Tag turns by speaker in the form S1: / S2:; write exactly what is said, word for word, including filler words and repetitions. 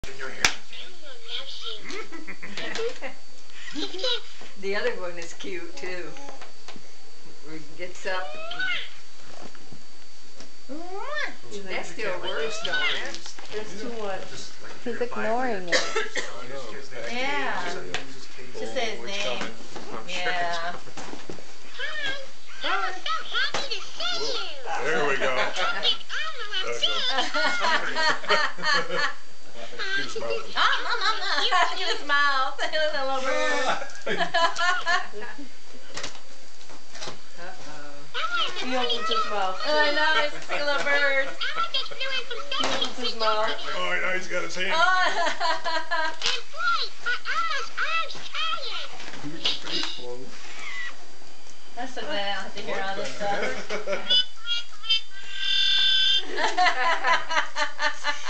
S1: In your hair.
S2: The other one is cute too. Where he gets up. That still works, don't it?
S3: It's too much.
S4: He's ignoring it.
S3: Yeah. Just say his name. Yeah.
S5: There we go. Get his mouth.
S3: Look at his mouth. Look at that little bird.
S2: Uh-oh.
S3: He opens his mouth. I know, he's a little bird. He opens his mouth.
S5: Oh, now he's got his hand.
S3: Oh. I'm so glad I don't have to hear all this stuff.